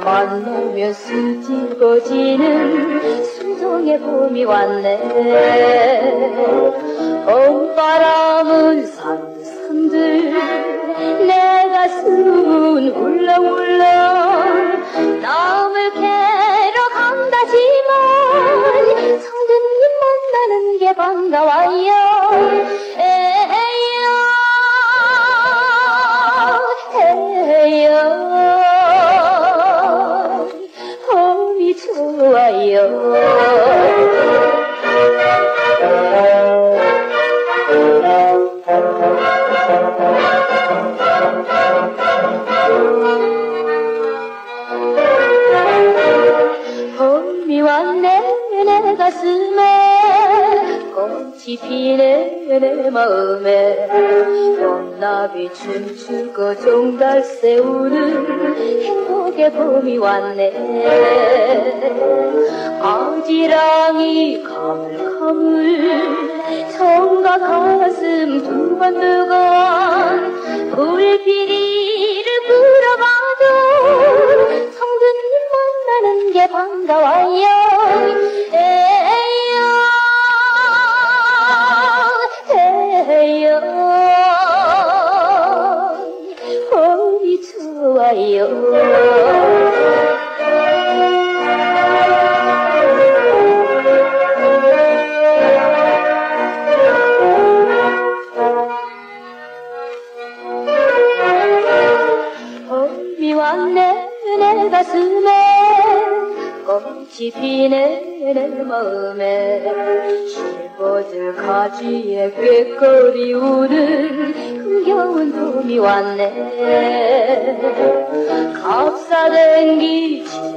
만나면 수줍어지는 수정의 봄이 왔네. 봄바람은 산들산들 내 가슴은 울렁울렁 남을 캐러 간다지만 성두님 만나는 게 반가워요. 봄이 좋아요. 봄이 왔네 내 가슴에 꽃이 피네 내 마음에 봄나비 춤추고 종달새 우는 행복의 봄이 왔네. 아지랑이 가물가물 정가 가슴 두근두근 불피리를 불어봐도 성두님 만나는 게 반가워요. 봄이 좋아요. 봄이 왔네 내 가슴에 꽃이 피네 내 마음에 실버들 가지에 꾀꼬리 우는 흥겨운 봄이 왔네. 값싸된 기침